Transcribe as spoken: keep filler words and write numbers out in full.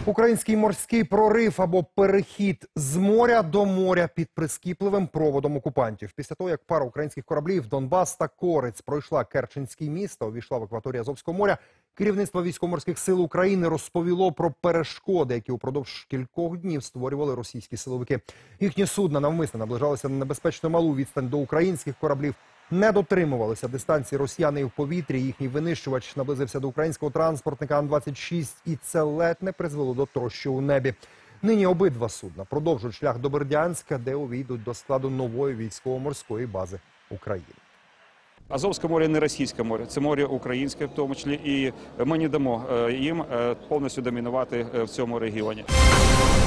Український морський прорив або перехід з моря до моря під прискіпливим проводом окупантів. Після того, як пара українських кораблів «Донбас» та «Корець» пройшла Керченський міст та увійшла в акваторію Азовського моря, керівництво Військово-морських сил України розповіло про перешкоди, які упродовж кількох днів створювали російські силовики. Їхні судна навмисно наближалися на небезпечно малу відстань до українських кораблів, не дотримувалися дистанції росіяни і в повітрі. Їхній винищувач наблизився до українського транспортника Ан двадцять шість, і це ледь не призвело до трощі у небі. Нині обидва судна продовжують шлях до Бердянська, де увійдуть до складу нової військово-морської бази України. Азовське море не російське море, це море українське в тому числі, і ми не дамо їм повністю домінувати в цьому регіоні.